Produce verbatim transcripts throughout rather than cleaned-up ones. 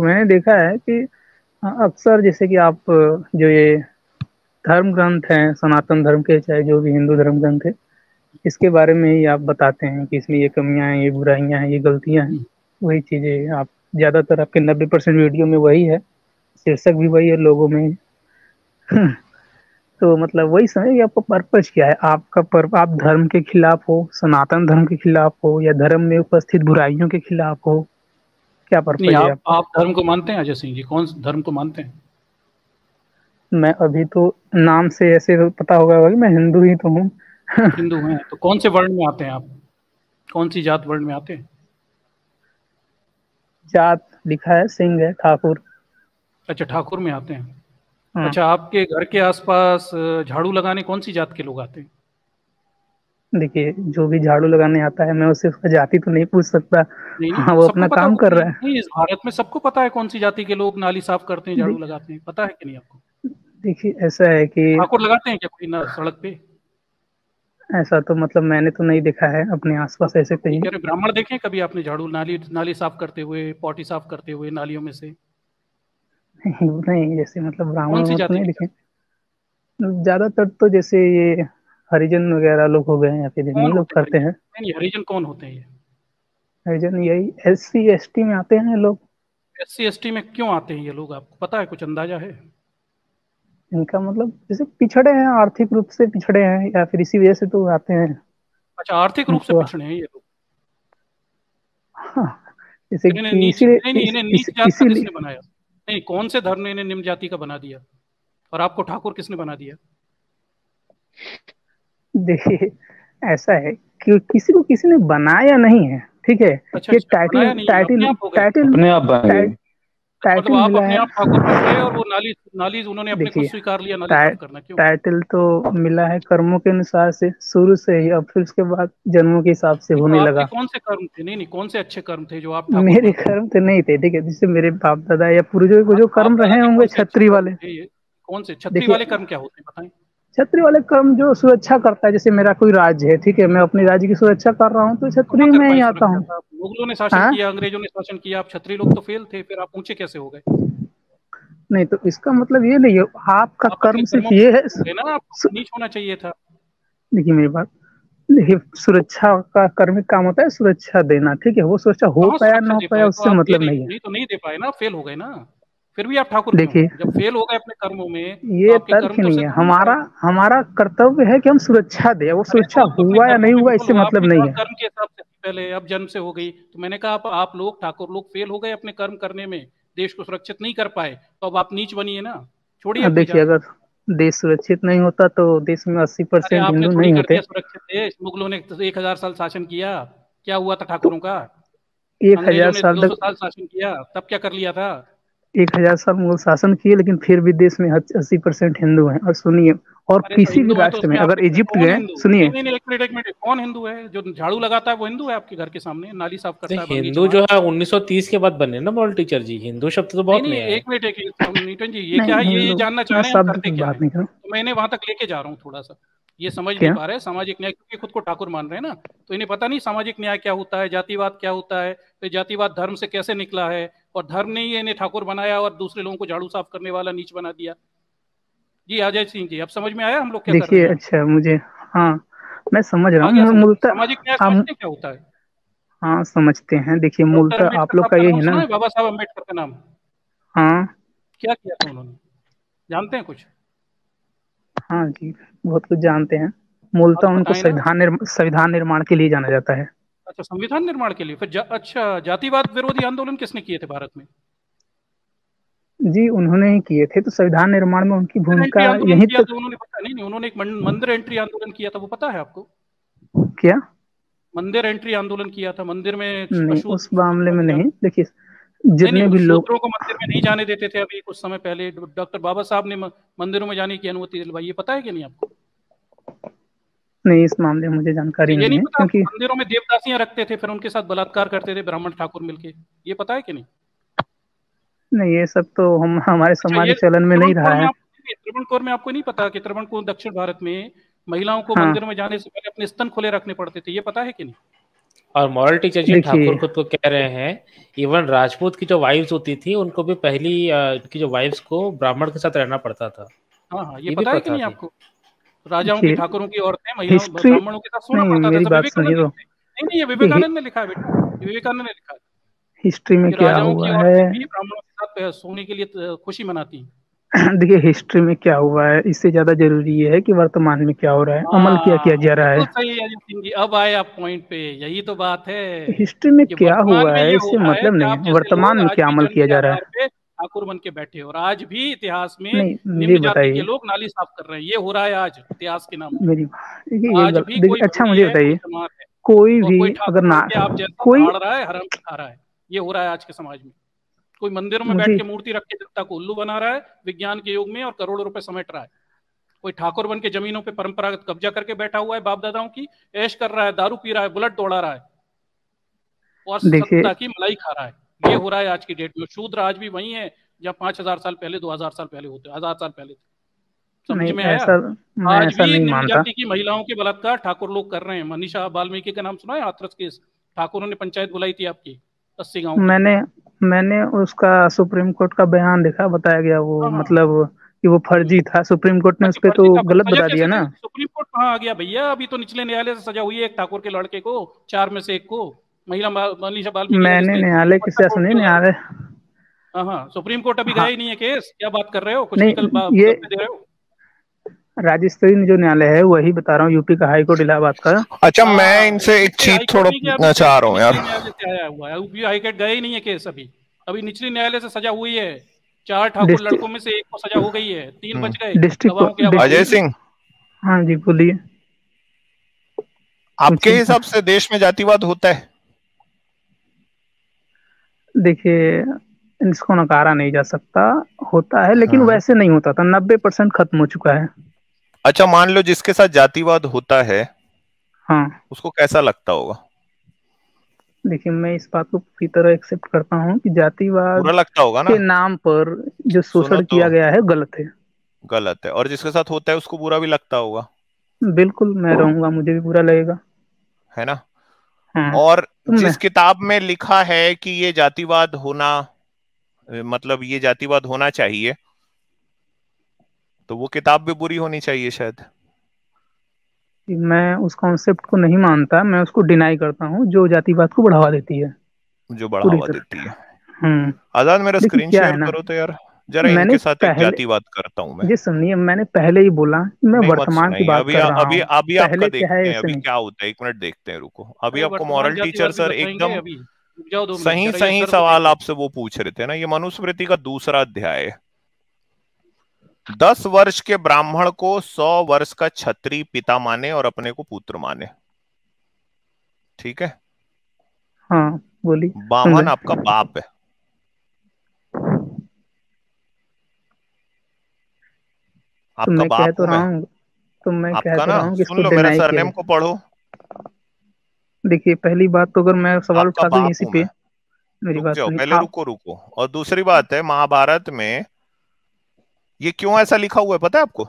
मैंने देखा है कि अक्सर जैसे कि आप जो ये धर्म ग्रंथ हैं, सनातन धर्म के चाहे जो भी हिंदू धर्म ग्रंथ है, इसके बारे में ही आप बताते हैं कि इसमें ये कमियां हैं, ये बुराइयां हैं, ये गलतियां हैं। वही चीजें आप ज्यादातर आपके नब्बे परसेंट वीडियो में वही है, शीर्षक भी वही है, लोगों में ही। तो मतलब वही समझ कि आपका पर्पज क्या है, आपका पर्प आप धर्म के खिलाफ हो, सनातन धर्म के खिलाफ हो, या धर्म में उपस्थित बुराइयों के खिलाफ हो, क्या नहीं, पर्पज है आप आपका? आप धर्म को मानते हैं अजय सिंह जी? कौन से धर्म को मानते हैं? मैं अभी तो नाम से ऐसे तो पता होगा कि मैं हिंदू ही तो हूँ। हिंदू हैं तो कौन से वर्ण में आते हैं आप? कौन सी जात वर्ण में आते हैं? जात लिखा है, सिंह है, ठाकुर। अच्छा, ठाकुर में आते हैं। हाँ। अच्छा, आपके घर के आसपास अ, झाड़ू लगाने कौन सी जात के लोग आते हैं? देखिए, जो भी झाड़ू लगाने आता है मैं उससे उसका जाति तो नहीं पूछ सकता। नहीं नहीं, हाँ, वो सबको अपना पता काम कर होती है। रहा है। नहीं, इस भारत में सबको पता है कौन सी जाति के लोग नाली साफ करते हैं, झाड़ू दे, लगाते हैं। पता है कि नहीं आपको? देखिए ऐसा है कि ठाकुर लगाते हैं क्या कोई ना सड़क पे? ऐसा तो मतलब मैंने तो नहीं देखा है अपने तो, आसपास ऐसे तो वही कहीं। कह रहे, ब्राह्मण देखे कभी आपने झाड़ू नाली नाली साफ करते हुए, पॉटी साफ करते हुए नालियों में से? नहीं, जैसे मतलब कौन सी ब्राह्मण तो जाति नहीं के दिखे। करते ज्यादातर तो जैसे ये हरिजन वगैरह लोग हो गए, या फिर हैं? कौन इन्हीं लोग होते हैं करते हरिजन? हैं। नहीं नहीं, हरिजन कौन होते हैं ये? हरिजन यही एस सी एस टी में आते हैं लोग। एस सी एस टी में क्यों आते हैं ये लोग, आपको पता है? कुछ अंदाजा है? इनका मतलब जैसे पिछड़े हैं, आर्थिक रूप से पिछड़े हैं, या फिर इसी वजह से तो आते हैं। अच्छा, आर्थिक रूप से उनको, पिछड़े हैं ये लोग? हाँ, जैसे फिर इन्हें कि नीच इसीलिए नहीं नहीं, इस, इन्हें इस, नीच जात का इसीलिए किसने बनाया? नहीं, कौन से धर्म ने इन्हें निम्न जाति का बना दिया? और आपको ठाकुर किसने बना दिया? देखिए ऐसा है कि किसी को किसी ने बनाया नहीं है, ठीक है। अच्छा ये अच्छा, टाइटल बनाया नहीं है, अपने टाइटल आप हो गए? टाइटल अपने आप बन गए। अच्छा, मतलब टाइटल आप मिला अपने है। आप ठाकुर बन गए और वो नाली नाली उन्होंने अपने खुद देखिए, स्वीकार लिया नाली टाइ, साफ करना, क्यों? टाइटल तो मिला है कर्मों के अनुसार से शुरू से ही, अब फिर उसके बाद जन्मों के हिसाब से नहीं, तो होने आपके लगा। कौन से कर्म थे? नहीं नहीं, कौन से अच्छे कर्म थे जो आप ठाकुर मेरे बन गए? कर्म तो नहीं थे, ठीक है, जिससे मेरे बाप दादा या पूर्वजों को हाँ, जो तो कर्म बाप दादा रहे के होंगे कौन से अच्छे छत्री कर्म वाले। थे ये? कौन से छत्री देखिए, वाले कर्म क्या होते हैं, बताएं? छत्री वाले कर्म जो सुरक्षा करता है, जैसे मेरा कोई राज्य है, ठीक है, मैं अपने राज्य की सुरक्षा कर रहा हूँ तो कहाँ छत्री कर में ही पाए आता सुरक्षा हूँ। साहब? मुगलों ने शासन हाँ, किया, अंग्रेजों ने शासन किया, आप छत्री लोग तो फेल थे, फिर आप ऊंचे कैसे हो गए? नहीं तो इसका मतलब ये नहीं है आपका आप अपने कर्म सिर्फ कर्मों ये में है। हो गए ना, सु- आपको नीच होना चाहिए था। देखिए मेरी बात, देखिए सुरक्षा का कर्मिक काम होता है सुरक्षा देना, ठीक है, वो सुरक्षा हो कहाँ पाया ना सुरक्षा हो दे पाया पाए? तो उससे आप दे मतलब नहीं नहीं है। नहीं तो नहीं दे पाए ना, फेल हो गए ना। फिर भी आप ठाकुर क्यों देखिए, हैं? जब फेल हो गए अपने कर्मों में तो ये आपके तर्क कर्म ही तो नहीं है, सिद्ध होने हमारा चाहिए। हमारा कर्तव्य है कि हम सुरक्षा दें, वो अरे सुरक्षा तो अपने हुआ या कर्मों नहीं में भी हुआ इससे बोलो, मतलब आपने नहीं कहा है। कर्म के हिसाब से थी पहले, अब जन्म से हो गई, तो मैंने कहा आप, आप लोग ठाकुर लोग फेल हो गए अपने कर्म करने में, देश को सुरक्षित नहीं कर पाए, तो अब आप नीच बनिए ना, छोड़िए अब अपनी देखिए, जात। अगर देश सुरक्षित नहीं होता तो देश में अस्सी अरे परसेंट आपने हिंदू थोड़ी नहीं कर होते। दिया सुरक्षित देश, मुगलों ने तो एक हजार साल शासन किया, क्या हुआ था तो ठाकुरों का? एक अंग्रेजों हजार ने साल दो सौ तक साल शासन किया, तब क्या कर लिया था? एक हजार साल मुगल शासन किए, लेकिन फिर भी देश में अस्सी परसेंट हिंदू हैं। और सुनिए, और अरे तो किसी भी हिंदू है तो राष्ट्र में उसमें अगर आपने इजिप्ट कौन गए, हिंदू? नहीं सुनिए, नहीं नहीं, एक मिनट एक मिनट, कौन हिंदू है जो झाड़ू लगाता है? वो हिंदू है आपके घर के सामने नाली साफ करता है हिंदू बगीचा? जो है उन्नीस सौ तीस के बाद बने ना मॉडल टीचर जी, हिंदू शब्द तो नहीं बहुत नहीं, नया है। एक मिनट एक मिनट, न्यूटन जी ये क्या है, नहीं ये ये हिंदू, जानना चाह मैं रहे हैं हम शब्द करते की क्या बात है, नहीं कर रहा हूँ। तो मैंने वहां तक लेके जा रहा हूँ थोड़ा सा। ये समझ नहीं क्या? पा रहे सामाजिक न्याय, क्योंकि खुद को ठाकुर मान रहे हैं ना, तो इन्हें पता नहीं सामाजिक न्याय क्या होता है, जातिवाद क्या होता है, तो जातिवाद धर्म से कैसे निकला है, और धर्म ने ही इन्हें ठाकुर बनाया और दूसरे लोगों को झाड़ू साफ करने वाला नीच बना दिया। जी अजय सिंह जी, अब समझ में आया हम लोग क्या कर रहे देखिए, हैं यहाँ? अच्छा मुझे, हाँ, मैं समझ रहा आ गया हूँ समझ में? मूलतः। सामाजिक न्याय हम, समझते हैं क्या होता है? हाँ समझते हैं, देखिए डॉक्टर मूलतः आप अम्बेडकर लोग साहब का का ये नाम है सुना ना। है? बाबा साहब अम्बेडकर का नाम? हाँ। क्या किया था उन्होंने, जानते हैं कुछ? हाँ जी, बहुत कुछ जानते हैं। हाँ मूलतः तो उनको बताएं ना। संविधान निर्म, संविधान निर्माण के लिए जाना जाता है। अच्छा, संविधान निर्माण के लिए? फिर जा, अच्छा, जातिवाद विरोधी आंदोलन किसने किए थे भारत में? जी उन्होंने ही किए थे, तो संविधान निर्माण में उनकी मंदिर एंट्री भूमिका आंदोलन यहीं किया तक। था उन्होंने, पता नहीं नहीं, उन्होंने एक मन- मंदिर एंट्री आंदोलन किया था, वो पता है आपको? क्या? मंदिर एंट्री आंदोलन किया था, मंदिर में नहीं, उस मामले में अशुद्ध। नहीं, देखिए नहीं नहीं, जितने भी उस लोग, शूद्रों को मंदिर में नहीं जाने देते थे, अभी कुछ समय पहले डॉक्टर बाबा साहब ने म- मंदिरों में जाने की अनुमति दिलवाई, ये पता है कि नहीं आपको? नहीं, इस मामले में मुझे अच्छा, जानकारी ये नहीं नहीं है, पता आपको? क्योंकि मंदिरों में देवदासियां रखते थे, फिर उनके साथ बलात्कार करते थे ब्राह्मण ठाकुर मिलके, ये पता है कि नहीं? नहीं, ये सब तो हम हमारे अच्छा, समाज ये चलन में नहीं त्रावणकोर रहा में है। आपको त्रावणकोर में आपको नहीं पता कि त्रावणकोर दक्षिण भारत में महिलाओं को हाँ, मंदिर में जाने से पहले अपने स्तन खुले रखने पड़ते थे, ये पता है कि नहीं? और मॉरल टीचर जी ठाकुर देखिए खुद को कह रहे हैं इवन राजपूत की जो वाइफ्स होती थी उनको भी पहली अ, की जो वाइफ्स को ब्राह्मण के साथ रहना पड़ता था। हाँ हाँ, ये ये भी पता है कि प्रथा नहीं थी। आपको? राजाओं की, देखिए ठाकुरों की औरतें महिलाओं हिस्ट्री, ब्राह्मणों के साथ सोना नहीं पड़ता था, मेरी ऐसा बात सुनिए विवेकानंद तो, लिखते हैं। नहीं नहीं, ये कि हि, विवेकानंद ने लिखा है बेटा, ये विवेकानंद ने लिखा है हिस्ट्री में कि क्या राजाओं की हुआ है। औरतें भी ब्राह्मणों के साथ सोने के लिए खुशी मनाती हैं। देखिए हिस्ट्री में क्या हुआ है, इससे ज्यादा जरूरी ये है कि वर्तमान में क्या हो रहा है, अमल क्या हाँ, किया जा रहा बिल्कुल है। सही है अजय सिंह जी, अब आए आप पॉइंट पे, यही तो बात है हिस्ट्री में कि क्या वर्तमान हुआ में है ये हो इससे रहा है मतलब कि नहीं आप है, जैसे वर्तमान लोग में आज क्या भी अमल जन्म किया के जा रहा आधार है। पे ठाकुर बन के बैठे हो, और आज भी इतिहास में नहीं ये निम्न जाति के बताइए, लोग नाली साफ कर रहे हैं, ये हो रहा है आज इतिहास के नाम पे। मेरी देखिए ये आज गल भी देखिए, कोई अच्छा भूरी मुझे है, कोई बताइए, चमार है, कोई और भी कोई अगर ठाकुर ना बन के आप जैसा कोई, भाड़ रहा है, हराम खा रहा है। ये हो रहा है आज के समाज में। कोई मंदिरों में बैठ मुझे के मूर्ति रख के जनता को उल्लू बना रहा है विज्ञान के युग में, और करोड़ों रुपए समेट रहा है। कोई ठाकुर बन के जमीनों पे परंपरागत कब्जा करके बैठा हुआ है, बाप दादाओं की ऐश कर रहा है, दारू पी रहा है, बुलेट दौड़ा रहा है, और देखिए सत्ता की मलाई खा रहा है। ये हो रहा है आज की डेट में। शूद्र आज भी वही है जहाँ पांच हजार साल पहले, दो हजार साल पहले होते, हजार साल पहले थे। समझ नहीं में आया? ऐसा, मैं आज ऐसा भी नहीं निम्न मानता। जाति की महिलाओं के बलात्कार ठाकुर लोग कर रहे हैं। मनीषा वाल्मीकि का नाम सुना है? हाथरस केस, ठाकुरों ने पंचायत बुलाई थी आपकी अस्सी गांव की। मैंने मैंने उसका सुप्रीम कोर्ट का बयान देखा, बताया गया वो हाँ हाँ, मतलब कि वो फर्जी था, सुप्रीम कोर्ट ने उस अच्छा पे फर्जी तो था, पर गलत सजा बता दिया कैसे ना। गई? सुप्रीम कोर्ट कहाँ आ गया भैया? अभी तो निचले न्यायालय से सजा हुई है एक ठाकुर के लड़के को, चार में से एक को। महिला मनीषा वाल्मीकि ने मैंने जिसने न्यायालय दुपट्टा किससे तोड़ सुनी, के लगाया। न्यायालय, हाँ हाँ, सुप्रीम कोर्ट अभी गया हाँ ही नहीं है केस, क्या बात कर रहे हो? कुछ भी कल नहीं ये गप्पे दे रहे हो। राजस्थानी जो न्यायालय है वही बता रहा हूँ, यूपी का हाई कोर्ट इलाहाबाद का। अच्छा, मैं हाँ, इनसे यूपी एक के चीज हाईकोर्ट नहीं गया अभी थोड़ा केस, चाह रहा अभी हूँ निचले यार। न्यायालय से आया हुआ है। यूपी हाईकोर्ट गया ही नहीं है केस अभी। अभी निचले न्यायालय से सजा हुई है। चार ठाकुर लड़कों में से एक को सजा हो गई है, तीन हम्म बच गए डिस्ट्रिक्ट गवाहों के अभाव अजय में। डिस्ट्रिक्ट सिंह, हाँ जी बोलिए, आपके पूछिए। हिसाब से देश में जातिवाद होता है? देखिए इसको नकारा नहीं जा सकता, होता है लेकिन हाँ। वैसे नहीं होता था, नब्बे परसेंट खत्म हो चुका है। अच्छा, मान लो जिसके साथ जातिवाद होता है हाँ उसको कैसा लगता होगा? देखिए मैं इस बात को पूरी तरह एक्सेप्ट करता हूँ कि जातिवाद बुरा लगता होगा ना? के नाम पर जो सुनो शोषण तो, किया गया है गलत है। गलत है, और जिसके साथ होता है उसको बुरा भी लगता होगा, बिल्कुल मैं रहूंगा, मुझे भी बुरा लगेगा। है ना? हाँ और तो मैं, जिस किताब में लिखा है कि ये जातिवाद होना, मतलब ये जातिवाद होना चाहिए, तो वो किताब भी बुरी होनी चाहिए शायद। मैं उस कॉन्सेप्ट को नहीं मानता, मैं उसको डिनाई करता हूँ जो जातिवाद को बढ़ावा देती है जो पूरी बढ़ावा तरह। देती है। हम्म आजाद, मेरा देखिए स्क्रीन क्या शेयर है ना, करो तो यार, जरा मैंने इनके साथ एक पहले, जातिवाद करता हूं मैं। जी सुनिए, मैंने पहले ही बोला कि मैं नहीं, मत वर्तमान की सुनाइए, बात अभी कर रहा अभी हूँ। अभी आपका पहले क्या है देखते हैं ऐसे अभी नहीं। क्या होता है। एक मिनट देखते हैं, रुको। अभी अरे आपको वर्तमान मॉरल टीचर जातिवाद भी सर बताएंगे एकदम अभी, रुक जाओ दो मिनट, सही जरा ये सही सर तो सवाल देखो। आपसे वो पूछ रहे थे ना। ये मनुस्मृति का दूसरा अध्याय है। दस वर्ष के ब्राह्मण को सौ वर्ष का क्षत्रिय पिता माने और अपने को पुत्र माने। ठीक है? हाँ बोलिए, सुन बामन आपका रहे। बाप है, तो आपका मैं कह बाप तो हूं रहा मैं। हूँ, तो मैं कह आपका तो ना, रहा हूँ कि इसको सुन लो, मेरा डिनाई किया सरनेम जाए। को पढ़ो। देखिए पहली बात तो अगर मैं सवाल आपका उठा दूं बाप इसी हूं पे, मैं। मेरी रुक बात जाओ, सुनिए पहले आप। रुको रुको। और दूसरी बात है, महाभारत में ये क्यों ऐसा लिखा हुआ है पता है आपको?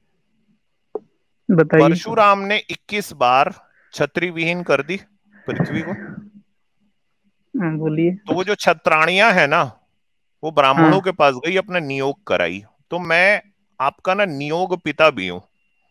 बताइए। परशुराम ने इक्कीस बार छत्री विहीन कर दी पृथ्वी को। हाँ, बोलिए। तो वो जो छत्राणियां है ना, वो हाँ ब्राह्मणों के पास गई, अपना नियोग कराई। तो मैं आपका ना नियोग पिता भी हूं।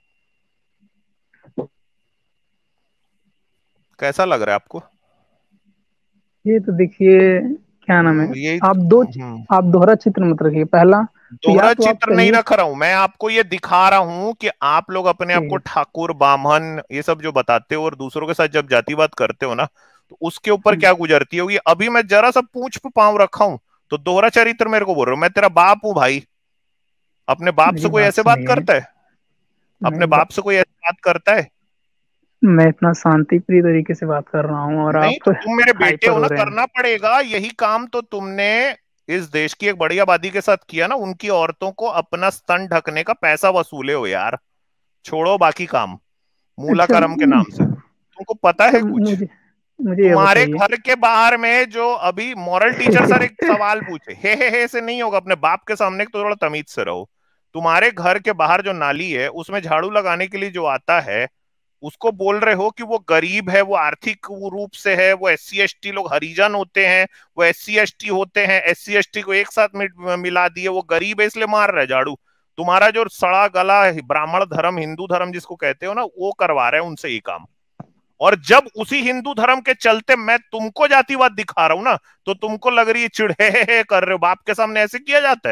कैसा लग रहा है आपको? ये तो देखिए, क्या नाम है, हम्म, यही आप तो- दो, हम्म आप दोहरा चित्र मत रखिए। पहला तो या दोहरा तो आप चित्र नहीं कहिए रख रहा हूं मैं, आपको ये दिखा रहा हूं कि आप लोग अपने आप को कि ठाकुर बामन ये सब जो बताते हो और दूसरों के साथ जब जातिवाद करते हो ना, तो उसके ऊपर हम्म, क्या गुजरती होगी। अभी मैं जरा सा पूंछ पे पांव रखा हूं तो दोहरा चरित्र मेरे को बोल रहे हो। मैं तेरा बाप हूं भाई। अपने बाप मेरी से कोई बात ऐसे बात सुनिए, करता है? अपने मेरी बाप बात, से कोई ऐसे बात करता है? मैं इतना शांति प्रिय तरीके से बात कर रहा हूँ और नहीं आप तो तुम मेरे बेटे हाइपर हो हो ना, रहे हैं। करना पड़ेगा यही काम तो तुमने इस देश की एक बड़ी आबादी के साथ किया ना। उनकी औरतों को अपना स्तन ढकने का पैसा वसूले हो यार। छोड़ो बाकी काम, अच्छा मूलाकरम के नाम से तुमको पता अच्छा है कुछ? मुझे मुझे ये तुम्हारे बताइए। घर के बाहर में जो अभी मॉरल टीचर सर एक सवाल पूछे, हे हे हे से नहीं होगा। अपने बाप के सामने तो थोड़ा तमीज से रहो। तुम्हारे घर के बाहर जो नाली है उसमें झाड़ू लगाने के लिए जो आता है, उसको बोल रहे हो कि वो गरीब है, वो आर्थिक रूप से है, वो एस सी एस टी लोग हरिजन होते हैं, वो एस सी एस टी होते हैं, एस सी एस टी को एक साथ मिला दिए, वो गरीब है इसलिए मार रहे झाड़ू। तुम्हारा जो सड़ा गला ब्राह्मण धर्म, हिंदू धर्म जिसको कहते हो ना, वो करवा रहे हैं उनसे ये काम। और जब उसी हिंदू धर्म के चलते मैं तुमको जातिवाद दिखा रहा हूं ना, तो तुमको लग रही है चिढ़े कर रहे हो। बाप के सामने ऐसे किया जाता है?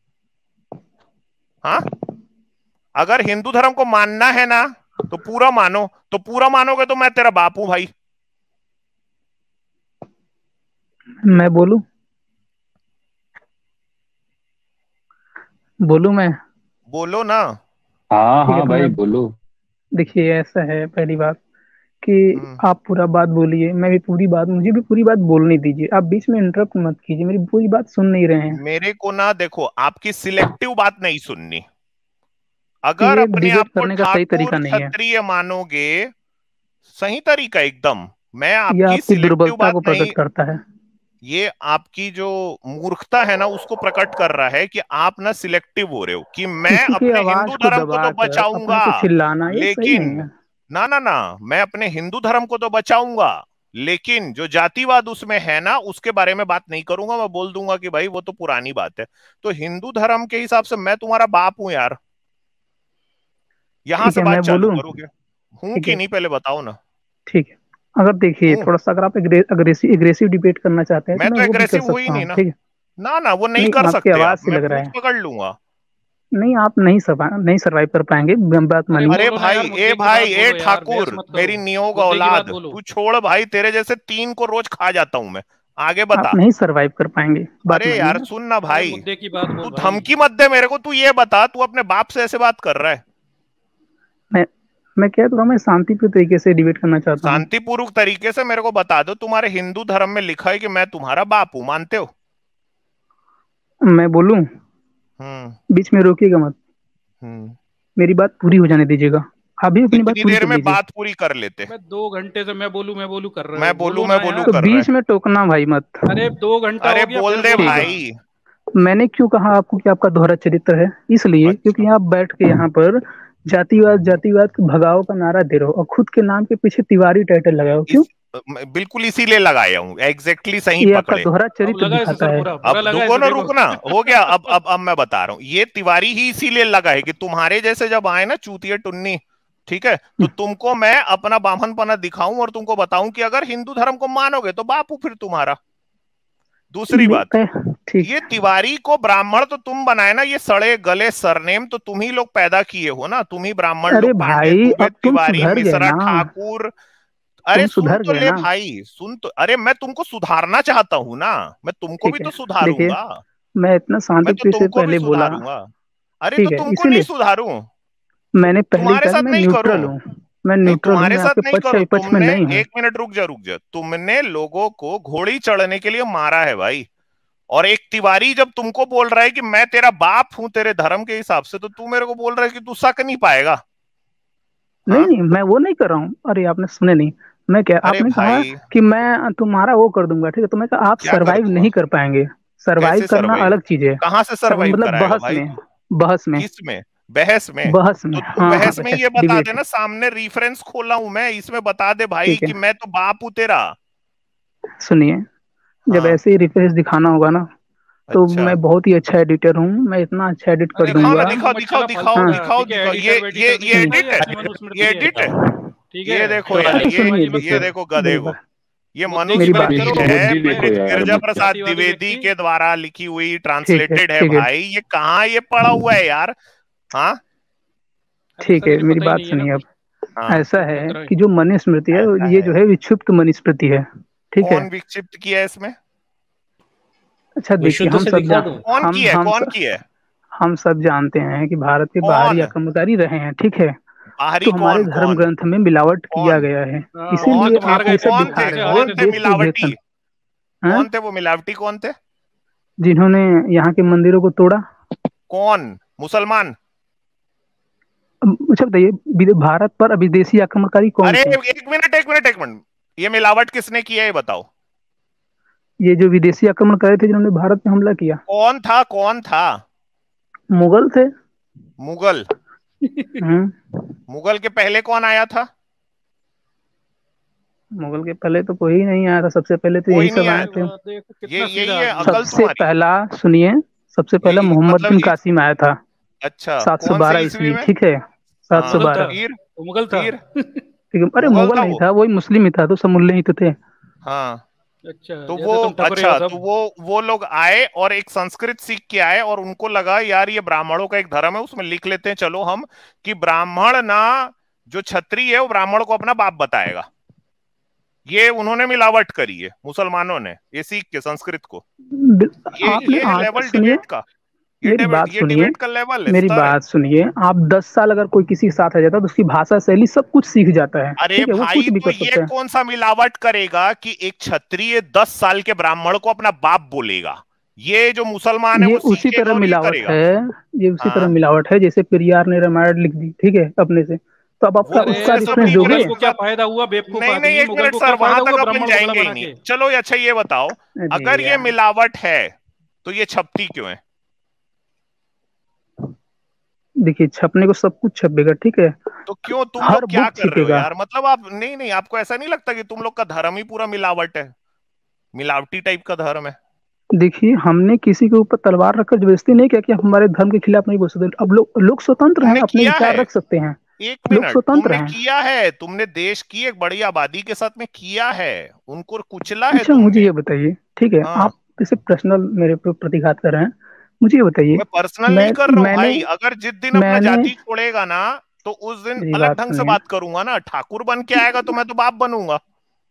हाँ, अगर हिंदू धर्म को मानना है ना तो पूरा मानो, तो पूरा मानोगे तो मैं तेरा बाप हूं भाई। मैं बोलूं? बोलूं मैं? बोलो ना। हाँ ठीक है हाँ तो भाई मैं, बोलो। देखिए ऐसा है, पहली बात कि हम्म। आप पूरा बात बोलिए, मैं भी पूरी बात, मुझे भी पूरी बात बोलनी दीजिए। आप बीच में इंटरप्ट मत कीजिए, मेरी पूरी बात सुन नहीं रहे हैं। मेरे को ना देखो, आपकी सिलेक्टिव बात नहीं सुननी। अगर ये अपने डिबेट आप को करने का सही ठाकुर तरीका नहीं है। क्षत्रिय मानोगे, सही तरीका एकदम, मैं ये आपकी आपकी सिलेक्टिव दुर्बलता बात को नहीं, प्रकट करता है। ये आपकी जो मूर्खता है ना उसको प्रकट कर रहा है कि आप ना सिलेक्टिव हो रहे हो कि मैं किसी की अपने हिंदू आवाज को धर्म को तो दबा कर अपने बचाऊंगा, को चिल्लाना, ये सही लेकिन नहीं है। ना ना ना मैं अपने हिंदू धर्म को तो बचाऊंगा, लेकिन जो जातिवाद उसमें है ना उसके बारे में बात नहीं करूंगा। मैं बोल दूंगा कि भाई वो तो पुरानी बात है। तो हिंदू धर्म के हिसाब से मैं तुम्हारा बाप हूं यार, यहां ठीक से है, बात मैं चालू बोलूं? करोगे? हूं ठीक कि है, नहीं पहले बताओ ना। ठीक है। अगर देखिए, हूं? थोड़ा सा अगर आप अग्रेसिव एग्रेसिव डिबेट करना चाहते हैं तो मैं मैं तो वो भी कर एग्रेसिव हुई सकता नहीं हूँ, ना। ठीक है। ना ना वो नहीं नहीं, कर आपकी सकते आवाज आप, से मैं लग रहा पूछ है। पकड़ लूंगा। नहीं, आप नहीं सर्वा नहीं सर्वाइव कर पाएंगे, बात अरे मानिए। अरे बोलो ना भाई, यार, ए मुद्दे की भाई, बात ए बोलो यार, बहस ठाकुर, मत करो। मेरी नियोग मुद्दे की बात औलाद, बोलो। तू छोड़ भाई, तेरे जैसे तीन को रोज खा जाता हूं मैं। आगे आप बता। नहीं सर्वाइव कर पाएंगे, बात अरे यार मानिए। सुन ना अरे भाई, मुद्दे की बात तू बोल भाई। धमकी मत दे मेरे को। तू ये बता, तू अपने बाप से ऐसे बात कर रहा है? मैं मैं कह तो रहा हूं, मैं शांतिपूर्ण तरीके से डिबेट करना चाहता हूँ। शांतिपूर्वक तरीके से मेरे को बता दो, तुम्हारे हिंदू धर्म में लिखा है कि मैं तुम्हारा बाप हूं, मानते हो? मैं बोलूं? हम्म। बीच में रोकिएगा मत, हम्म। मेरी बात पूरी हो जाने दीजिएगा। आप भी अपनी बात इतनी पूरी देर कर में लीजिए। बात पूरी कर लेते। मैं दो घंटे से मैं बोलूं मैं बोलूं कर रहे मैं हो, बोलू बोलो मैं ना बोलू यार। तो कर रहा है। बीच में टोकना भाई मत। अरे दो घंटा अरे हो गया, बोल फिर दे बोलो ना। भाई। मैंने क्यों कहा आपको कि आपका दोहरा चरित्र है? इसलिए क्योंकि अच्छा। आप बैठ के यहाँ पर जातिवाद जातिवाद के भगाओ का नारा दे रहे हो और खुद के नाम के पीछे तिवारी टाइटल लगाए हो। क्यों? इस बिल्कुल इसीलिए लगाया हूँ, एग्जैक्टली सही ये आपका पकड़े। दोहरा अब चरित्र लगा इसे दिखाता सर, है। बुरा बुरा अब लगा रुको इसे, ना, देखो। रुकना हो गया। अब अब अब मैं बता रहा हूँ, ये तिवारी ही इसीलिए लगा है कि तुम्हारे जैसे जब आए ना चूतिया टुन्नी, ठीक है, तो तुमको मैं अपना बामनपना दिखाऊं और तुमको बताऊं कि अगर हिंदू धर्म को मानोगे तो बापू फिर तुम्हारा। दूसरी नहीं, बात, पह- ठीक। ये तिवारी को ब्राह्मण तो तुम बनाए ना, ये सड़े गले सरनेम तो तुम ही लोग पैदा किए हो ना। तुम ही ब्राह्मण अरे लोग, पांडे, भाई, दुबे, अब तुम तिवारी, सुधर गए मिश्रा, ना। ठाकुर। अरे तुम सुन सुधर तो गए ले ना। भाई, सुन तो, अरे मैं तुमको सुधारना चाहता हूं ना, मैं तुमको भी ठीक है, तो देखिए, सुधारूंगा। मैं इतना मैं तो शांति से तुमको भी पहले बोला। सुधारूंगा। अरे तो ठीक है, तुमको नहीं इसीलिए सुधारूं? मैंने पहले ही तुम्हारे कहा कि साथ मैं नहीं करूं? न्यूट्रल हूँ। मैं नहीं न्यूट्रल हूँ, तुम्हारे मैं साथ आपके नहीं पक्ष या करूं। विपक्ष में तुमने, नहीं हूँ। एक मिनट रुक जा, रुक जा। तुमने लोगों को घोड़ी चढ़ने के लिए मारा है भाई। और एक तिवारी जब तुमको बोल रहा है कि मैं तेरा बाप हूं तेरे धर्म के हिसाब से, तो तू मेरे को बोल रहा है कि तू सक नहीं पाएगा? नहीं हाँ? नहीं, मैं वो नहीं कर रहा हूँ। अरे आपने सुने नहीं? मैं क्या, अरे आपने कहा भाई, कि मैं तुम्हारा वो कर दूंगा, ठीक है, तो मैं कहा आप क्या कर सरवाइव दूंगा? नहीं कर पाएंगे। सरवाइव कैसे करना सरवाइव? अलग चीज है। कहां से सर, सरवाइव मतलब कराएगा बहस भाई में, तू? बहस में, किस में? बहस में? बहस में, तो तू हाँ हाँ, बहस में बहस ये बता डिबेट। देना, सामने रेफरेंस खोला हूं मैं, इसमें बता दे भाई ठीक है, कि मैं तो बाप हूं तेरा। सुनिए, जब हाँ। ऐसे ही रिफ्रेश दिखाना होगा ना, तो अच्छा। मैं बहुत ही अच्छा एडिटर हूँ, मैं इतना अच्छा एडिट कर अरे दिखाओ भाई ना, दूंगा। बहन को दिखाओ मत दिखाओ चला दिखाओ फालतू हाँ, का, दिखाओ ठीक है? दिखाओ। ये एडिटर ये वेडिटर नहीं ये है एडिट भाई, है? अच्छी ये मनुस्मृति है। एडिट है? ठीक ये है, देखो थोड़ा यार, अच्छा अच्छी ये सुनिए, समाजी मत ये देखिए, कर। देखो गधे मेरी को। बात ये मुद्दे की मेरी बात बात मनुस्मृति करो। है, बुद्धि देखो पंडित यार, गिरजा बुद्धि। प्रसाद जातिवादी द्विवेदी व्यक्ति। के द्वारा लिखी हुई, ठीक है, ट्रांसलेटेड है ठीक है, भाई। ये कहाँ ये पढ़ा हुआ है यार? हाँ। अरे ठीक सर है, इन्हें मेरी पता ही बात नहीं है ना सुनिए अब। कुछ, हाँ। ऐसा तो है बतरा कि जो मनुस्मृति है, ऐसा ये है। जो है विक्षिप्त मनुस्मृति है, ठीक है। कौन विक्षिप्त किया है इसमें? अच्छा देखिए, विशुद्ध हम से सब दिखा जान दूं? कौन हम की है? हम कौन स, की है? हम सब जानते हैं कि भारत के बाहरी कौन? आक्रमणकारी रहे हैं, ठीक है। बाहरी तो हमारे कौन? धर्म कौन? ग्रंथ में मिलावट किया कौन? गया है, हाँ, वो कौन इसीलिए तो थे मार आप वो? गए ये थे सब ना, कौन दिखा थे? रहे कैसे आ हो गए कौन थे? थे देश के मिलावटी? विभेदन। हाँ? कौन थे वो मिलावटी? कौन थे? जिन्होंने यहाँ के मंदिरों को तोड़ा। कौन? मुसलमान? अब अच्छा बताइए, विदे- भारत पर विदेशी आक्रमणकारी कौन अरे थे? एक मिनट, एक मिनट, एक मिनट। ये मिलावट किसने किया है ये बताओ। ये जो विदेशी आक्रमणकारी थे जिन्होंने भारत पे हमला किया, कौन था? कौन था? मुगल थे। मुगल? हम्म। मुगल के पहले कौन आया था? मुगल के पहले तो कोई नहीं आया था, सबसे पहले तो यही कोई नहीं सब आए आया। थे। देखो ये कितना यही सीधा है आदमी। अकल सबसे तुम्हारी। पहला सुनिए, सबसे ये पहला ये- मोहम्मद मतलब बिन इस कासिम आया था अच्छा सात सौ कौन सी बारह ईस्वी ईस्वी में? ठीक है, सात सौ हाँ मुगल था, बारह फिर वो मुगल था। फिर ठीक है। अरे मुगल मुगल था नहीं वो। था, वही मुस्लिम ही था, तो सब मुल्ले ही तो थे। हाँ अच्छा, तो वो जैसे तुम ठकुरे हो अच्छा सब। तो वो वो लोग आए और एक संस्कृत सीख के आए और उनको लगा यार ये ब्राह्मणों का एक धर्म है, उसमें लिख लेते हैं चलो हम कि ब्राह्मण ना, जो क्षत्रिय है वो ब्राह्मण को अपना बाप बताएगा। ये उन्होंने मिलावट करी है मुसलमानों ने, ये सीख के संस्कृत को। बिल- ये आपने ये है आज लेवल सुनिए, डिबेट का। ये मेरी डिबेट बात ये सुनिए, डिबेट का लेवल है, मेरी स्तर है। बात सुनिए। आप दस साल अगर कोई किसी के साथ रह जाता है तो उसकी भाषा शैली सब कुछ सीख जाता है, अरे ठीक है, वो भाई कुछ भी तो कर ये सकता है। कौन सा मिलावट करेगा कि एक क्षत्रिय दस साल के ब्राह्मण को अपना बाप बोलेगा? ये जो मुसलमान है ये वो उसी सीखेगा तरह और ये मिलावट करेगा। है, ये उसी तरह हाँ मिलावट है जैसे पेरियार ने रामायण लिख दी, ठीक है, अपने से, तो अब आपका वो अरे उसका उससे सब रेफरेंस नहीं, सभी वो दोगे? मुगल उसके को क्या साथ फायदा हुआ, बेवकूफ नहीं नहीं आदमी, एक मुगल मिनट को सर, क्या वहां फायदा तक हुआ अपन ब्राह्मण को बड़ा जाएंगे ही बना नहीं। के। चलो अच्छा ये बताओ, अरे अगर ये यार मिलावट है तो ये छपती क्यों है? देखिए, छपने को सब कुछ छपेगा, ठीक है, तो क्यों तुम हर लोग क्या बुक कर रहे हो छिपेगा। यार? मतलब आप नहीं नहीं आपको ऐसा नहीं लगता कि तुम लोग का धर्म ही पूरा मिलावट है, मिलावटी टाइप का धर्म है? देखिए, हमने किसी के ऊपर तलवार रखकर जबरदस्ती नहीं किया कि हम हमारे धर्म के खिलाफ नहीं बोल सकते। अब लोग लोग स्वतंत्र हैं, तुमने अपने किया है, विचार रख सकते हैं, एक लोग मिनट, स्वतंत्र तुमने हैं। किया है, तुमने देश की एक बड़ी आबादी के साथ में किया है, उनको कुचला है अच्छा मुझे तुमने। ये बताइए, ठीक है, हाँ आप जैसे पर्सनल मेरे पे प्रतिघात कर रहे हैं, मुझे ये बताइए। मैं पर्सनल मैं नहीं कर रहा हूं मैंने भाई, अगर जिस दिन अपना मैंने जाति छोड़ेगा ना तो उस दिन मेरी अलग बात ढंग से सुनिए, बात करूंगा ना। ठाकुर बन के आएगा तो मैं तो बाप बनूंगा।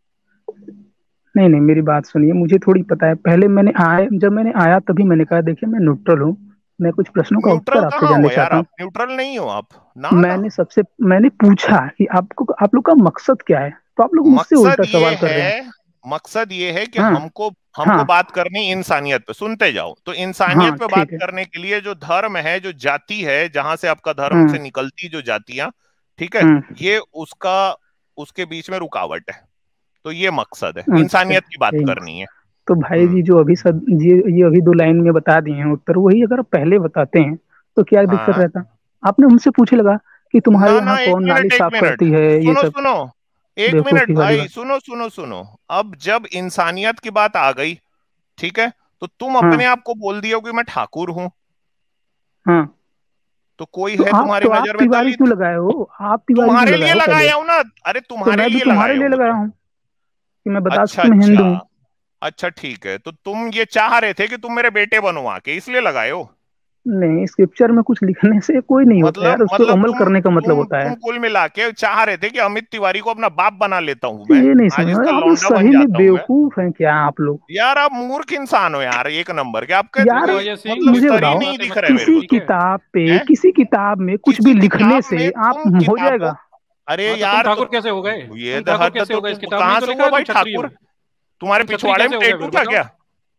नहीं नहीं मेरी बात सुनिए, मुझे थोड़ी पता है। पहले मैंने आए जब मैंने आया तभी मैंने कहा देखिए मैं न्यूट्रल हूँ, मैं कुछ प्रश्नों का न्यूट्रल उत्तर आपसे कहाँ जानना हो यार, चाहता आप हूँ। न्यूट्रल नहीं हो आप। ना ना, मैंने सबसे मैंने पूछा कि आपको आप लोग का मकसद क्या है, तो आप लोग मुझसे मकसद उल्टा ये सवाल कर रहे हैं। है, मकसद ये है कि हाँ हमको हमको हाँ बात करनी इंसानियत पे। सुनते जाओ तो हाँ इंसानियत पे बात ठीक है। करने के लिए जो धर्म है, जो जाति है, जहां से आपका धर्म हाँ से निकलती जो जातियां, ठीक है, हाँ ये उसका उसके बीच में रुकावट है। तो ये मकसद है, अच्छा, इंसानियत की बात यही मकसद। करनी है। तो भाई हम्म जी जो अभी सब ये ये अभी दो लाइन में बता दिए हैं उत्तर, वही अगर आप पहले बताते हैं तो क्या दिक्कत हाँ रहता? आपने उनसे पूछे लगा कि तुम्हारे ना यहाँ ना, एक कौन नाली मिनट एक साफ मिनट, करती है, ये सुनो सब सुनो, एक मिनट बेवकूफी वाली भाई, बात। सुनो सुनो सुनो। अब जब इंसानियत की बात आ गई, ठीक है, तो तुम हाँ अपने आप को बोल दियो कि मैं ठाकुर हूं, हाँ, तो कोई तो है आप तुम्हारी तो आप नजर में तिवारी क्यों दलित? लगाए हो? आप तिवारी क्यों तुम्हारे लगाए लिए हो पहले? लगाया हूं ना, अरे तो तुम्हारे मैं भी लिए तुम्हारे लगाया लिए हूं वो लगाया तो। हूँ कि मैं बता अच्छा सकूं मैं अच्छा हिंदू हूँ। अच्छा ठीक है, तो तुम ये चाह रहे थे कि तुम मेरे बेटे बनो आके, इसलिए लगाए हो? नहीं, स्क्रिप्चर में कुछ लिखने से कोई नहीं होता मतलब यार, उस पर मतलब अमल तुम करने का मतलब तुम होता है। तुम कुल मिला के चाह रहे थे कि अमित तिवारी को अपना बाप बना लेता हूं तो मैं, ये नहीं आज समझ में इसका आप लोग लौंडा बन सही में जाता हूं मैं। बेवकूफ हैं क्या आप लोग? यार आप मूर्ख इंसान हो यार, एक नंबर के आपके यार देखो कोई अजय सिंह, मतलब ये मुझे फालतू स्तर ही की बताओ, नहीं बातें दिख मत रहे करो, मेरे किसी को। ठीक है? किताब पे हैं? किसी किताब में कुछ किसी भी लिखने किताब से में आप तुम हो किताबों, जाएगा? अरे हाँ तो तुम यार तो ठाकुर कैसे हो गए? ये तुम तो ठाकुर हद, कैसे तो हो गए? इस तुम किताब में ही कहां तो से लिखा हुआ है तुम भाई क्षत्रिय ठाकुर? हो। तुम्हारे तुम क्षत्रिय पिछवाड़े में कैसे हो गए टेटू फिर था बताओ? क्या?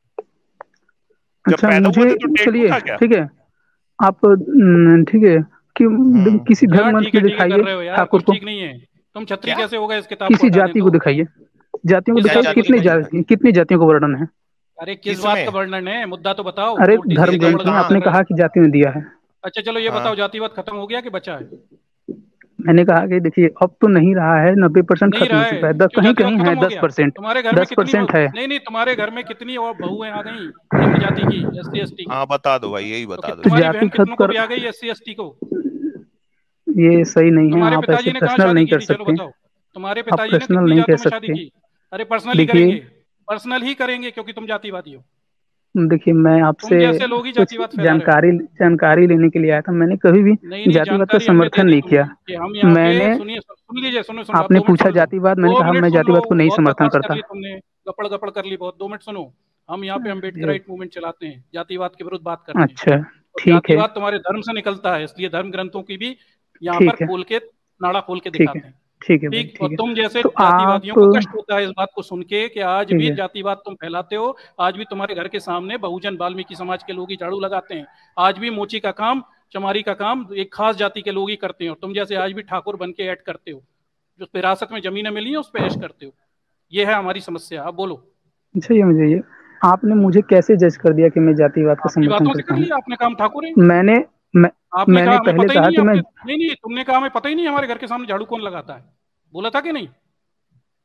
जब अच्छा पैदा हुए मुझे थे तो टेटू चलिए था क्या? ठीक है, आप न, ठीक है कि हम्म किसी क्या धर्म ग्रंथ ठीक है में ठीक है कर दिखाइए रहे हो यार, ठाकुर कुछ को, ठीक नहीं है। तुम क्षत्रिय क्या? कैसे हो गए? इस किताब को किसी हटाने जाति को दो। दिखाइए, जातियों को किस क्या दिखाइए, जाति को जाति कितनी दिखाइए? जाति कितनी जातियों का वर्णन है? अरे किस बात का किसमें? वर्णन है, मुद्दा तो बताओ, अरे उल्टी ये धर्म सीधी ये गड़बड़ ग्रंथ में गड़बड़ कहाँ? कर आपने रहे कहा हो। कि जाति में दिया है। अच्छा चलो ये हाँ बताओ, जातिवाद खत्म हो गया कि बचा है? मैंने कहा कि देखिए अब तो नहीं रहा है, नब्बे परसेंट नहीं खत्म हो रहा है, चुका है, दस क्यों? कहीं जातिवाद कहीं है, खत्म हो दस गया? परसेंट तुम्हारे घर में दस कितनी बहु... परसेंट है। नहीं नहीं, तुम्हारे घर में कितनी और बहुएं आ गई निम्न जाति की, एस सी एस टी की? हाँ बता दो भाई, यही तो बता कि दो तो यार। तुम्हारी जाति बहन खत्म कितनों को कर, भी आ गई एस सी एस टी को? ये सही नहीं है, तुम्हारे आप ऐसे पिताजी ने कहाँ पर्सनल शादी नहीं की कर थी, चलो सकते, बताओ। तुम्हारे आप पिताजी ने पर्सनल कितनी नहीं कह जातों में शादी सकते। की? अरे पर्सनल ही देखिए करेंगे, पर्सनल ही करेंगे क्योंकि तुम जातिवादी हो। देखिए मैं तुम आपसे जैसे लोग ही कुछ जातिवाद फैला रहे हो। जानकारी जानकारी लेने के लिए आया था, मैंने कभी भी नहीं नहीं, जातिवाद का जानकारी हमने दे समर्थन दी नहीं तुम्हें किया। कि हम यहाँ पे, मैंने सुनिए सुन लीजिए, सुनो सुनो, आप आपने दो मिनट पूछा सुन लो। जातिवाद, मैंने दो कहा मिनट मैं सुन लो, जातिवाद को नहीं बहुत समर्थन बकवास कर करता। ली तुमने, गपड़ गपड़ कर ली बहुत। दो मिनट सुनो, हम यहाँ पे अम्बेडकराइट मूवमेंट चलाते हैं, जातिवाद के विरुद्ध बात करते हैं। अच्छा और ठीक है, जातिवाद तुम्हारे धर्म से निकलता है, इसलिए धर्म ग्रंथों की भी यहाँ पर ठीक है, खोल के, नाड़ा खोल के ठीक है, दिखाते हैं। ठीक है भाई, ठीक, और ठीक है। तुम जैसे तो जातिवादियों आप को कष्ट होता है इस बात को सुन के कि आज ठीक भी है, जातिवाद तुम फैलाते हो। आज भी तुम्हारे घर के सामने बहुजन वाल्मीकि समाज के लोग ही झाड़ू लगाते हैं। आज भी मोची का काम, चमारी का काम एक खास जाति के लोग ही करते हैं, और तुम जैसे आज भी ठाकुर बन के ऐड करते हो, जो विरासत में जमीनें मिली हैं उस पर ऐश करते हो। ये है हमारी समस्या। अब बोलो। अच्छा ये मुझे ये आपने मुझे कैसे जज कर दिया कि मैं जातिवाद का आपकी समर्थन बातों से करता कर हूँ? लिया आपने, काम ठाकुर है। मैंने मैं, आपने कहा मैंने हमें पहले पता ही कहा नहीं कि है मैं आपके, नहीं नहीं, तुमने कहा हमें पता ही नहीं हमारे घर के सामने झाड़ू कौन लगाता है, बोला था कि नहीं?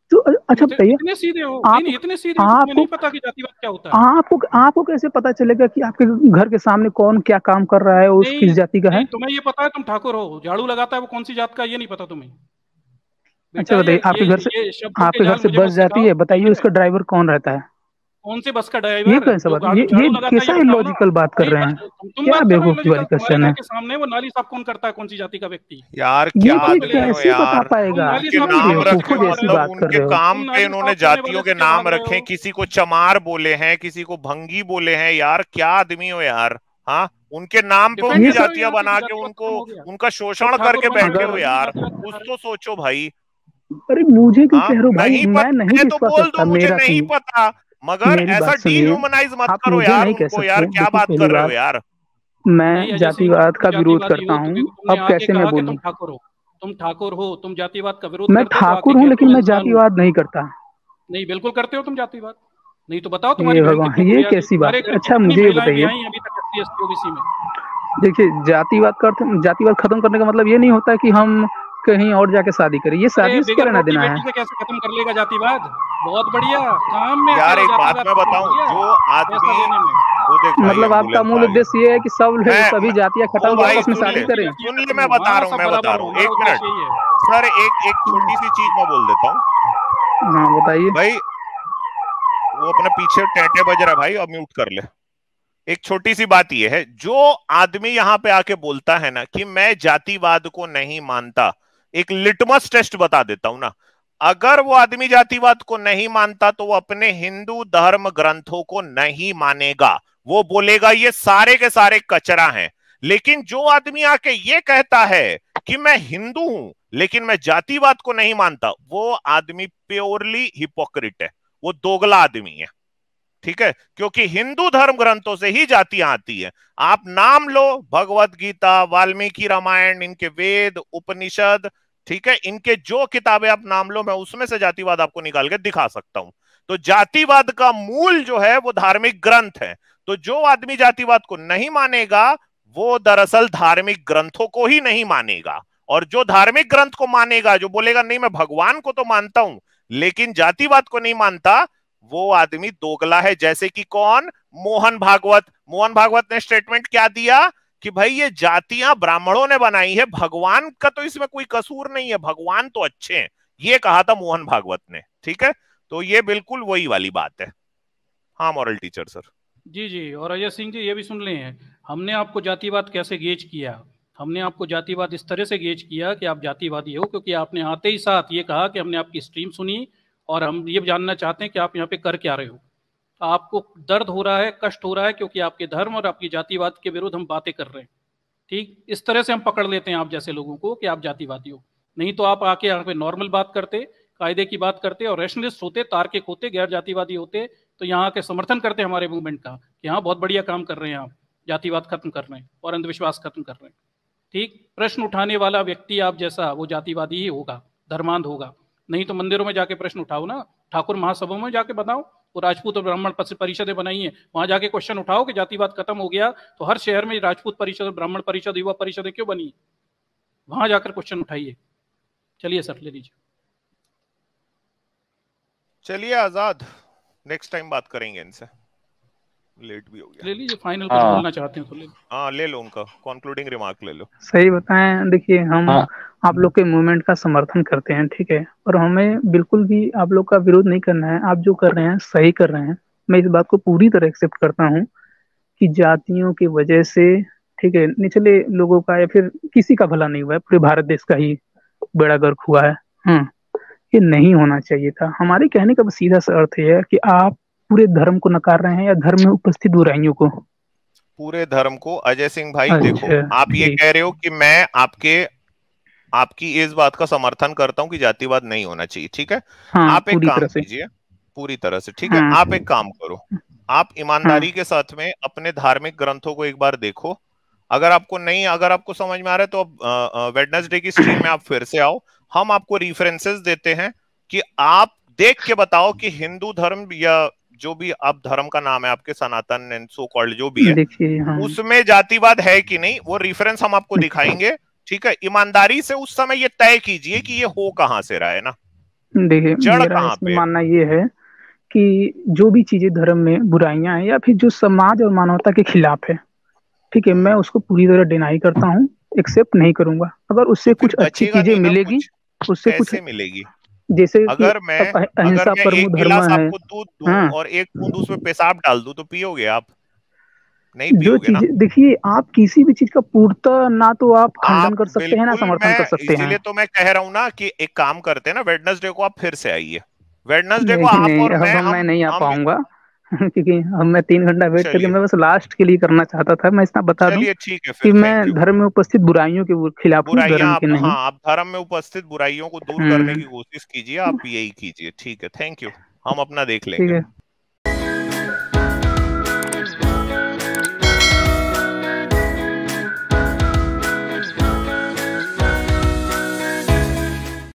तो अच्छा बताइए, इतने सीधे हो? आप नहीं, इतने सीधे हो, तुम्हें नहीं पता कि जातिवाद क्या होता है? आपको आपको कैसे पता चलेगा कि आपके घर के सामने कौन क्या काम कर रहा है, उस नहीं, किस जाति का है? नहीं, तुम्हें ये पता है तुम ठाकुर हो, झाड़ू लगाता है वो कौन सी जात का, ये नहीं पता तुम्हें? अच्छा बेटा ये बताइए, आपके ये घर से ये शब्दों के आपके घर जाल से मुझे बस मत जाती सिखाओ, है, बताइए ठीक है? उसका ड्राइवर कौन रहता है? कौन से बस का ये ड्राइवर कैसा जो बात, झाड़ू ये झाड़ू ये लगाता है, ये कैसा बताओ ना। इलॉजिकल बात कर नहीं, रहे बस हैं? तुम तुम क्या बात कर रहे हो बेवकूफी इलॉजिकल, वाली तुम्हारे क्वेश्चन घर है? के सामने वो नाली साफ कौन करता है, कौन सी जाति का व्यक्ति? यार ये क्या कोई बात पे ले आदमी लो। हो कैसे बता यार, पाएगा? तुम नाली उनके साफ कितनी करने नाम वाले से रखे, बेवकूफों क्यों जैसी मार रहे मतलब हो? बात कर उनके रहे हो। काम तुम पे नाली इन्होंने साफ करने जातियों वाले के से क्यों नाम भाग रहे रखे, हो? किसी को चमार बोले हैं, किसी को भंगी बोले हैं। यार क्या आदमी हो यार, हाँ उनके नाम पे डिफेंड उनकी ये कर रहे सब हो जातियां यहाँ से कि बना के जातिवाद उनको खत्म हो गया, उनका सब शोषण ठाकुर करके बन गए, बैठे अगर हो फिर भी यार, जातिवाद कुछ चला रहे तो सोचो भाई। अरे मुझे क्यों हाँ कह रहे हो भाई, नहीं मैं पता नहीं है तो विश्वास बोल रखता, दो मुझे मेरा नहीं सुनिए, पता, मगर मेरी ऐसा बात सुनिए। डिह्यूमनाइज मत आप करो मुझे यार नहीं कह उनको, यार सकते। क्या देखिए बात पहली कर रहे हो बात, यार। नहीं मैं अजय सिंह जी, जातिवाद तुम का विरोध जातिवादी करता हो, हूँ। तुम्हें तुमने अब आके कैसे मैं कहा कि तुम बोलूं? ठाकुर हो, तुम ठाकुर हो, तुम जातिवाद का विरोध मैं करते हो तो आके ठाकुर हूँ, कहते लेकिन हो मैं इंसान हूँ। जातिवाद नहीं करता। नहीं, बिल्कुल करते हो तुम जातिवाद। नहीं तो बताओ तुम्हारी ये बहन भगवान, कितनों को ये ब्याह दी, कैसी बात? तुम्हारे घर अच्छा कितनी मुझे ये महिलाएं बताइए, ब्याही हैं अभी तक S C S T OBC में? देखिए जातिवाद का अर्थ, जातिवाद खत्म करने का मतलब ये नहीं होता कि हम कहीं और जाके शादी करें। ये अरे शादी से क्या बिगर लेना रोटी देना है? बेटी से कैसे खत्म कर लेगा जातिवाद? बहुत बढ़िया काम में यार अकेले एक बात जातिवाद मैं खत्म कर बताऊं, दिया, जो पैसा आदमी, देने में। वो देख भाई मतलब आपका एम्बुलेंस मूल आ गया। उद्देश्य ये है कि सब मैं, सभी मैं जातियां ओ खत्म कर भाई आपस में सुन ले शादी करें? जातियां सुन ले, खत्म मैं हो, बता हाँ रहा हूँ सब मैं बता बराबर रहा हो, हूँ, हमारा एक मिनट उद्देश्य यही है। सर, एक एक छोटी सी चीज मैं बोल देता हूँ हाँ बताइए। भाई। वो अपना पीछे टेंटे बज रहा है भाई, अब म्यूट कर ले। एक छोटी सी बात यह है, जो आदमी यहां पे आके बोलता है ना कि मैं जातिवाद को नहीं मानता, एक लिटमस टेस्ट बता देता हूं ना। अगर वो आदमी जातिवाद को नहीं मानता तो वो अपने हिंदू धर्म ग्रंथों को नहीं मानेगा, वो बोलेगा ये सारे के सारे कचरा हैं। लेकिन जो आदमी आके ये कहता है कि मैं हिंदू हूं लेकिन मैं जातिवाद को नहीं मानता, वो आदमी प्योरली हिपोक्रिट है, वो दोगला आदमी है। ठीक है, क्योंकि हिंदू धर्म ग्रंथों से ही जातियां आती है। आप नाम लो, भगवत गीता, वाल्मीकि रामायण, इनके वेद, उपनिषद, ठीक है, इनके जो किताबें आप नाम लो, मैं उसमें से जातिवाद आपको निकाल के दिखा सकता हूं। तो जातिवाद का मूल जो है वो धार्मिक ग्रंथ है। तो जो आदमी जातिवाद को नहीं मानेगा वो दरअसल धार्मिक ग्रंथों को ही नहीं मानेगा, और जो धार्मिक ग्रंथ को मानेगा, जो बोलेगा नहीं मैं भगवान को तो मानता हूं लेकिन जातिवाद को नहीं मानता, वो आदमी दोगला है। जैसे कि कौन? मोहन भागवत। मोहन भागवत ने स्टेटमेंट क्या दिया कि भाई ये जातियां ब्राह्मणों ने बनाई है, भगवान का तो इसमें कोई कसूर नहीं है, भगवान तो अच्छे हैं, ये कहा था मोहन भागवत ने। ठीक है, तो ये बिल्कुल वही वाली बात है। हाँ मॉरल टीचर सर। जी जी, और अजय सिंह जी ये भी सुन लें, हमने आपको जातिवाद कैसे गेज किया। हमने आपको जातिवाद इस तरह से गेज किया कि आप जातिवादी हो, क्योंकि आपने आते ही साथ ये कहा कि हमने आपकी स्ट्रीम सुनी और हम ये जानना चाहते हैं कि आप यहाँ पे कर क्या रहे हो। आपको दर्द हो रहा है, कष्ट हो रहा है, क्योंकि आपके धर्म और आपकी जातिवाद के विरुद्ध हम बातें कर रहे हैं। ठीक इस तरह से हम पकड़ लेते हैं आप जैसे लोगों को कि आप जातिवादी हो। नहीं तो आप आके यहाँ पे नॉर्मल बात करते, कायदे की बात करते और रैशनलिस्ट होते, तार्किक होते, गैर जातिवादी होते, तो यहाँ के समर्थन करते हमारे मूवमेंट का कि हाँ बहुत बढ़िया काम कर रहे हैं आप, जातिवाद खत्म कर रहे हैं और अंधविश्वास खत्म कर रहे हैं। ठीक, प्रश्न उठाने वाला व्यक्ति आप जैसा वो जातिवादी ही होगा, धर्मांध होगा। नहीं तो मंदिरों में जाके प्रश्न उठाओ ना, ठाकुर महासभा में जाके बताओ, वो राजपूत और ब्राह्मण परिषदें बनाई हैं, वहां जाके क्वेश्चन उठाओ कि जातिवाद खत्म हो गया तो हर शहर में राजपूत परिषद, ब्राह्मण परिषद, युवा परिषदें क्यों बनी, वहां जाकर क्वेश्चन उठाइए। चलिए सर ले लीजिए। चलिए आजाद, नेक्स्ट टाइम बात करेंगे इनसे, लेट भी हो गया। ले लीजिए, फाइनल कुछ बोलना चाहते हैं तो ले। हाँ ले लो, उनका कंक्लूडिंग रिमार्क ले लो। सही बताएं, देखिए हम हाँ। आप लोग के मूवमेंट का समर्थन करते हैं, ठीक है, और हमें बिल्कुल भी आप लोग का विरोध नहीं करना है। आप जो कर रहे हैं सही कर रहे हैं, मैं इस बात को पूरी तरह एक्सेप्ट करता हूँ कि जातियों की वजह से, ठीक है, निचले लोगों का या फिर किसी का भला नहीं हुआ है, पूरे भारत देश का ही बेड़ा गर्क हुआ है। हम्म ये नहीं होना चाहिए था। हमारे कहने का बस सीधा सा अर्थ यह है कि आप पूरे धर्म को नकार रहे हैं या धर्म में उपस्थित बुराइयों को? पूरे धर्म को। अजय सिंह भाई अच्छा, देखो, आप ये ठीक। कह रहे हो कि मैं आपके आपकी इस बात का समर्थन करता हूं कि जातिवाद नहीं होना चाहिए, ठीक है। हाँ, आप एक पूरी काम तरह से। कीजिए, पूरी तरह से, ठीक है। हाँ, आप एक काम करो, आप ईमानदारी के साथ में अपने धार्मिक ग्रंथों को एक बार देखो। अगर आपको नहीं अगर आपको समझ में आ रहा है तो वेडनेसडे की स्ट्रीम में आप फिर से आओ, हम आपको रेफरेंसेस देते हैं कि आप देख के बताओ कि हिंदू धर्म या जो भी आप धर्म का नाम है आपके, सनातन एंड सो कॉल्ड जो भी है, देखिए, हाँ, उसमें जातिवाद है कि नहीं, वो रेफरेंस हम आपको दिखाएंगे। ठीक है, ईमानदारी से उस समय ये तय कीजिए कि ये हो कहां से रहा है ना। देखिए जड़ मेरा कहाँ इसमें पे है? मानना ये है कि जो भी चीजें धर्म में बुराइयां हैं या फिर जो समाज और मानवता के खिलाफ है, ठीक है, मैं हम्म, उसको पूरी तरह डिनाई करता हूँ, एक्सेप्ट नहीं करूंगा। अगर तो उससे फिर कुछ अच्छी बचेगा चीजें नहीं ना मिलेगी, कुछ। उससे कुछ कैसे मिलेगी? जैसे कि अगर मैं अब अहि- अगर अहिंसा मैं परमो एक धर्म गिलास है। आपको दूध दूं हाँ, और एक बूंद उसमें पेशाब डाल दूं तो पियोगे आप? नहीं जो पियोगे ना। चीज देखिए, आप किसी भी चीज का पूर्णतः ना तो आप खंडन आप कर सकते हैं ना बिल्कुल, समर्थन कर मैं सकते हैं। इसीलिए तो मैं कह रहा हूं ना कि एक काम करते हैं ना, वेडनेसडे को आप फिर से आइए। वेडनेसडे को नहीं आप नहीं, और अब मैं हम मैं हम नहीं आ हम पाऊंगा क्योंकि अब मैं तीन घंटा वेट करके, चलिए मैं बस लास्ट के लिए करना चाहता था। मैं इतना बता दूं चलिए ठीक है कि फिर, मैं थैंक यू। धर्म में उपस्थित बुराइयों के खिलाफ हूँ, बुराइयां धर्म आप, के हाँ, नहीं। आप धर्म में उपस्थित बुराइयों को दूर करने हम्म। की कोशिश कीजिए, आप यही कीजिए। ठीक है, थैंक यू। हम अपना देख ठीक लेंगे। है।